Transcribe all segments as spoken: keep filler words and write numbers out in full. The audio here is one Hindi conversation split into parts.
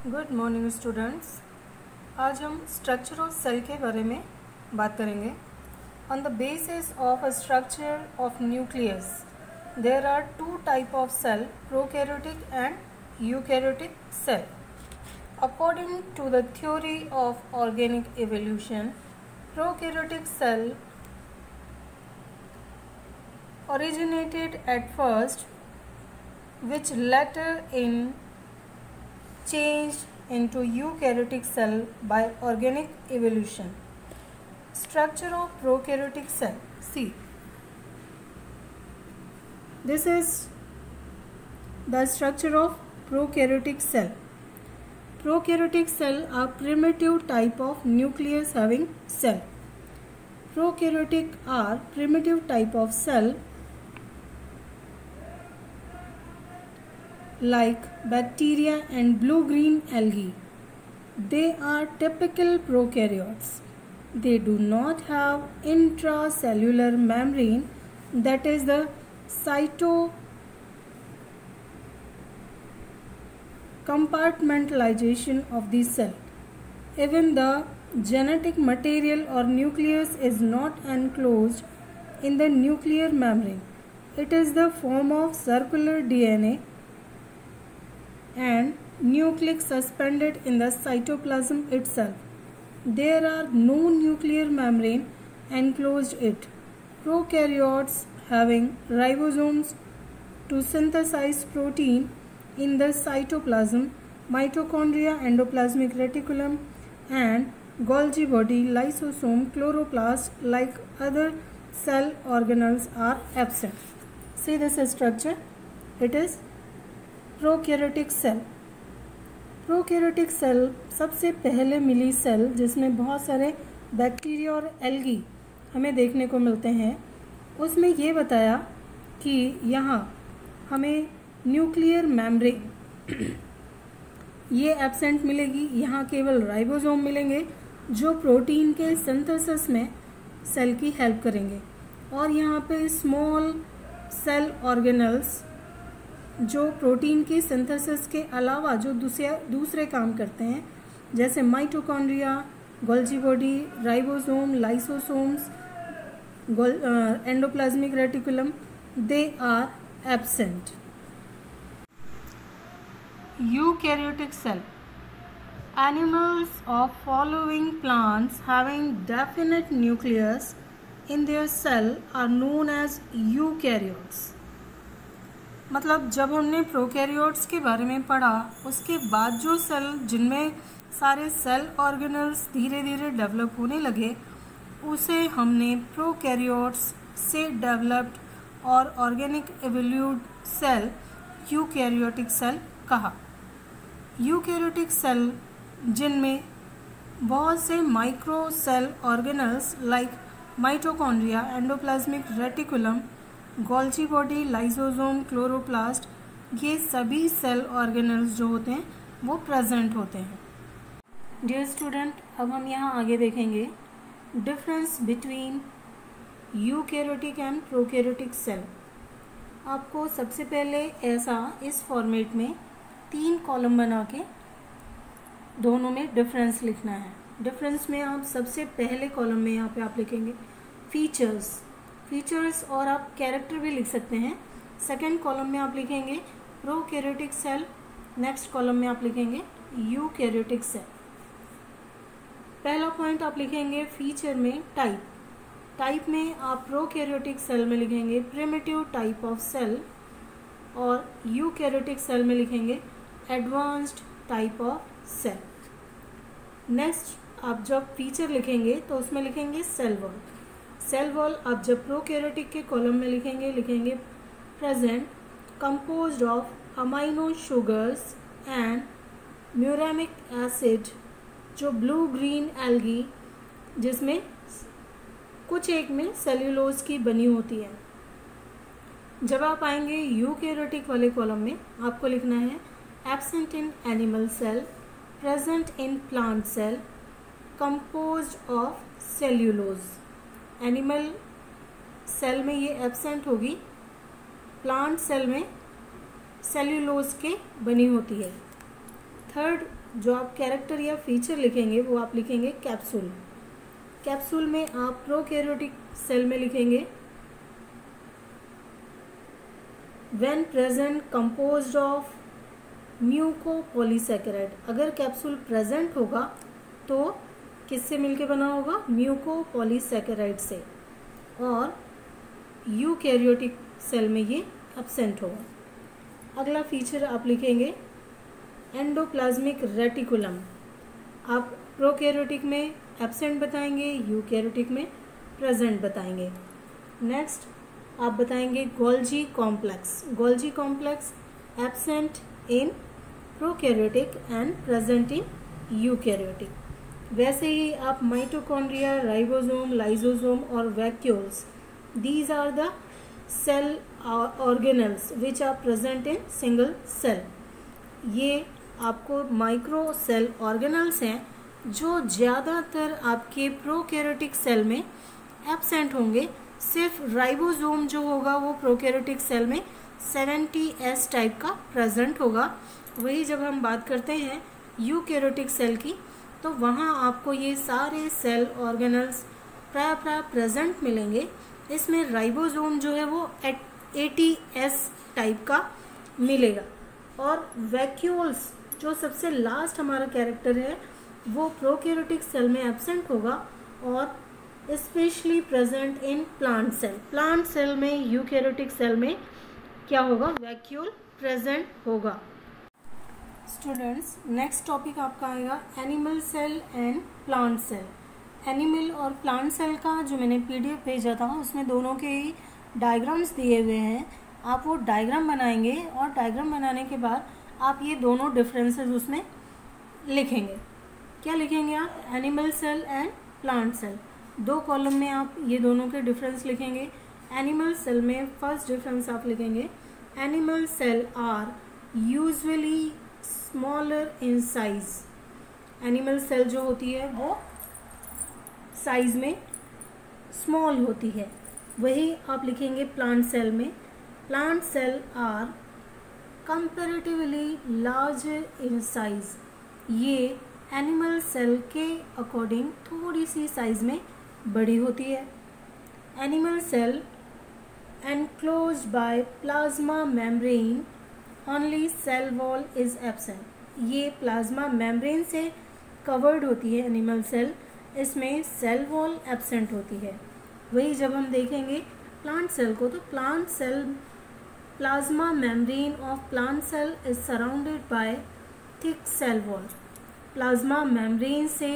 Good morning students. आज हम स्ट्रक्चर ऑफ सेल के बारे में बात करेंगे। On the basis of a structure of nucleus there are two type of cell, prokaryotic and eukaryotic cell. According to the theory of organic evolution, prokaryotic cell originated at first, which later in changed into eukaryotic cell by organic evolution. Structure of prokaryotic cell. See, this is the structure of prokaryotic cell. Prokaryotic cell are primitive type of nucleus having cell. Prokaryotic are primitive type of cell like bacteria and blue-green algae. They are typical prokaryotes. They do not have intracellular membrane, that is the cytocompartmentalization of the cell. Even the genetic material or nucleus is not enclosed in the nuclear membrane. It is the form of circular D N A and nucleic suspended in the cytoplasm itself. There are no nuclear membrane enclosed it. Prokaryotes having ribosomes to synthesize protein in the cytoplasm, mitochondria, endoplasmic reticulum and Golgi body, lysosome, chloroplast like other cell organelles are absent. See this structure. It is prokaryotic cell. Prokaryotic cell सबसे पहले मिली सेल जिसमें बहुत सारे बैक्टीरिया और एल्गी हमें देखने को मिलते हैं। उसमें ये बताया कि यहाँ हमें न्यूक्लियर मेम्ब्रेन ये एब्सेंट मिलेगी। यहाँ केवल राइबोसोम मिलेंगे जो प्रोटीन के सिंथेसिस में सेल की हेल्प करेंगे, और यहाँ पे स्मॉल सेल ऑर्गेनल्स जो प्रोटीन की सिंथेसिस के अलावा जो दूसरे दूसरे काम करते हैं, जैसे mitochondria, Golgi body, ribosome, lysosomes, endoplasmic reticulum, they are absent. Eukaryotic cell. Animals of following plants having definite nucleus in their cell are known as eukaryotes. मतलब जब हमने प्रोकैरियोट्स के बारे में पढ़ा, उसके बाद जो सेल जिनमें सारे सेल ऑर्गेनल्स धीरे धीरे डेवलप होने लगे, उसे हमने प्रोकैरियोट्स से डेवलप्ड और organic evolved cell eukaryotic cell कहा। यूकैरियोटिक सेल जिनमें बहुत से micro cell organelles like mitochondria, endoplasmic reticulum, Golgi body, lysosome, chloroplast, ये सभी सेल ऑर्गेनल्स जो होते हैं वो प्रेजेंट होते हैं। डियर स्टूडेंट, अब हम यहाँ आगे देखेंगे difference between eukaryotic and prokaryotic cell. आपको सबसे पहले ऐसा इस फॉर्मेट में तीन कॉलम बना के दोनों में डिफरेंस लिखना है। डिफरेंस में आप सबसे पहले कॉलम में यहाँ पे आप लिखेंगे फीचर्स फीचर्स और आप कैरेक्टर भी लिख सकते हैं। सेकंड कॉलम में आप लिखेंगे प्रोकैरियोटिक सेल, नेक्स्ट कॉलम में आप लिखेंगे यूकैरियोटिक सेल। पहला पॉइंट आप लिखेंगे फीचर में टाइप। टाइप में आप प्रोकैरियोटिक सेल में लिखेंगे प्रिमिटिव टाइप ऑफ सेल, और यूकैरियोटिक सेल में लिखेंगे advanced type of cell. Next आप जब फीचर लिखेंगे तो उसमें लिखेंगे सेल वॉल। सेल वॉल आप जब प्रोकैरियोटिक के कॉलम में लिखेंगे लिखेंगे present composed of amino sugars and muramic acid, जो ब्लू ग्रीन एल्गी जिसमें कुछ एक में सेल्यूलोज की बनी होती है। जब आप आएंगे यूकैरियोटिक वाले कॉलम में, आपको लिखना है absent in animal cell, present in plant cell, composed of cellulose. Animal cell में ये एब्सेंट होगी, प्लांट सेल में सेल्यूलोज के बनी होती है। थर्ड जो आप कैरेक्टर या फीचर लिखेंगे वो आप लिखेंगे कैप्सूल। कैप्सूल में आप प्रोकैरियोटिक सेल में लिखेंगे when present composed of mucopolysaccharide. अगर कैप्सूल प्रेजेंट होगा तो किससे मिलके बना होगा? म्यूकोपॉलीसैकेराइड से, और यूकैरियोटिक सेल में ये एब्सेंट होगा। अगला फीचर आप लिखेंगे एंडोप्लाज्मिक रेटिकुलम। आप प्रोकैरियोटिक में एब्सेंट बताएंगे, यूकैरियोटिक में प्रेजेंट बताएंगे। नेक्स्ट आप बताएंगे Golgi complex. Golgi complex absent in prokaryotic and present in eukaryotic. वैसे ही आप माइटोकॉन्ड्रिया, राइबोसोम, लाइसोसोम और vacuoles, these are the cell organelles which are present in single cell. ये आपको माइक्रो सेल ऑर्गेनल्स हैं जो ज़्यादातर आपके प्रोकैरियोटिक सेल में एब्सेंट होंगे। सिर्फ राइबोसोम जो होगा वो प्रोकैरियोटिक सेल में सेवेंटी एस टाइप का प्रेजेंट होगा। वही जब हम बात करते हैं यूकैरियोटिक सेल की तो वहाँ आपको ये सारे सेल ऑर्गेनल्स प्राय प्राय प्रेजेंट मिलेंगे। इसमें राइबोसोम जो है वो एटी एस टाइप का मिलेगा, और वैक्यूल्स जो सबसे लास्ट हमारा कैरेक्टर है वो प्रोकैरियोटिक सेल में एब्सेंट होगा और specially present in plant cell. Plant cell में, यूकैरियोटिक सेल में क्या होगा? वैक्यूल प्रेजेंट होगा। स्टूडेंट्स, नेक्स्ट टॉपिक आपका आएगा animal cell and plant cell. Animal और प्लांट सेल का जो मैंने पीडीएफ भेजा था उसमें दोनों के ही डायग्राम्स दिए हुए हैं। आप वो डायग्राम बनाएंगे और डायग्राम बनाने के बाद आप ये दोनों डिफरेंसेस उसमें लिखेंगे। क्या लिखेंगे आप? Animal cell and plant cell. दो कॉलम में आप ये दोनों के डिफरेंस लिखेंगे। एनिमल सेल में फर्स्ट डिफरेंस आप लिखेंगे animal cell are usually smaller in size. Animal cell जो होती है वो साइज में स्मॉल होती है। वही आप लिखेंगे प्लांट सेल में plant cell are comparatively larger in size. ये एनिमल सेल के अकॉर्डिंग थोड़ी सी साइज में बड़ी होती है। Animal cell enclosed by plasma membrane, only cell wall is absent। ये प्लाज्मा मेम्ब्रेन से कवर्ड होती है एनिमल सेल, इसमें सेल वॉल एब्सेंट होती है। वही जब हम देखेंगे प्लांट सेल को तो plant cell plasma membrane of plant cell is surrounded by thick cell wall. Plasma membrane से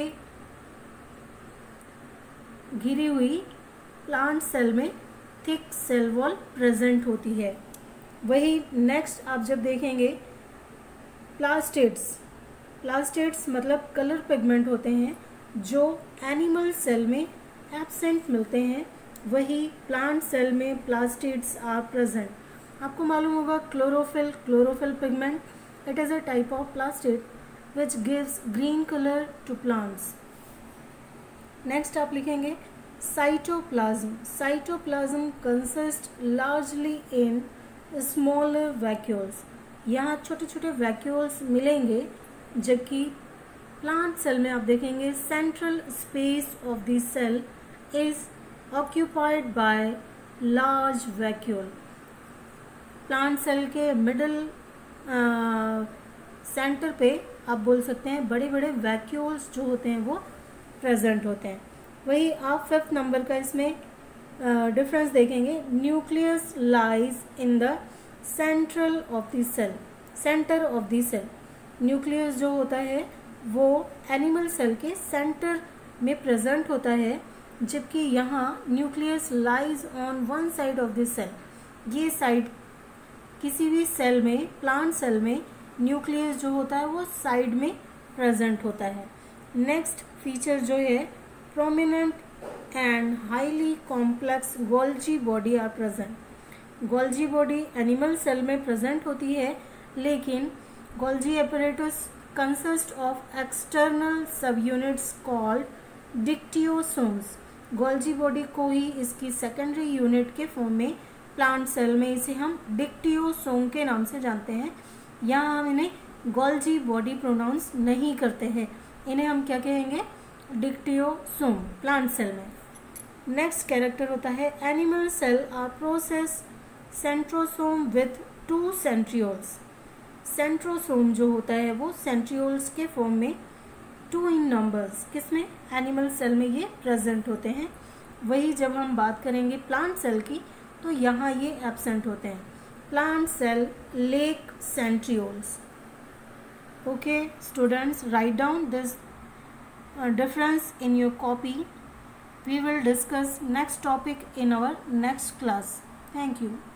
घिरी हुई प्लांट सेल में थिक सेल वॉल प्रेजेंट होती है। वही नेक्स्ट आप जब देखेंगे प्लास्टिड्स, प्लास्टिड्स मतलब कलर पिगमेंट होते हैं जो एनिमल सेल में एब्सेंट मिलते हैं, वही प्लांट सेल में प्लास्टिड्स आर प्रेजेंट। आपको मालूम होगा chlorophyll, chlorophyll pigment, it is a type of plastid which gives green colour to plants. Next आप लिखेंगे cytoplasm. Cytoplasm consist largely in smaller vacuoles. यहाँ छोटे छोटे वैक्यूल्स मिलेंगे, जबकि प्लांट सेल में आप देखेंगे central space of the cell is occupied by large vacuole. Plant cell के मिडल सेंटर पे आप बोल सकते हैं बड़े बड़े वैक्यूल्स जो होते हैं वो प्रेजेंट होते हैं। वही आप फिफ्थ नंबर का इसमें डिफरेंस uh, देखेंगे nucleus lies in the central of the cell. Centre of the cell, nucleus जो होता है वो एनिमल सेल के सेंटर में प्रेजेंट होता है, जबकि यहाँ nucleus lies on one side of the cell. ये साइड किसी भी सेल में, प्लांट सेल में न्यूक्लियस जो होता है वो साइड में प्रेजेंट होता है। नेक्स्ट फीचर जो है prominent and highly complex Golgi body are present. Golgi body animal cell में प्रेजेंट होती है, लेकिन Golgi apparatus consist of external subunits called dictyosomes. Golgi body को ही इसकी सेकेंडरी यूनिट के फॉर्म में प्लांट सेल में इसे हम डिक्टियोसोम के नाम से जानते हैं। यहाँ हम इन्हें गोल्जी बॉडी प्रोनाउंस नहीं करते हैं, इन्हें हम क्या कहेंगे, डिक्टियोसोम प्लांट सेल में। नेक्स्ट कैरेक्टर होता है animal cell are process centrosome with two centrioles. Centrosome जो होता है वो सेंट्रियोल्स के फॉर्म में टू इन नंबर्स किसमें, एनिमल सेल में ये प्रेजेंट होते हैं। वही जब हम बात करेंगे प्लांट सेल की तो यहाँ ये एब्सेंट होते हैं। Plant cell lack centrioles. Okay students, right down this difference in your copy. We will discuss next topic in our next class. Thank you.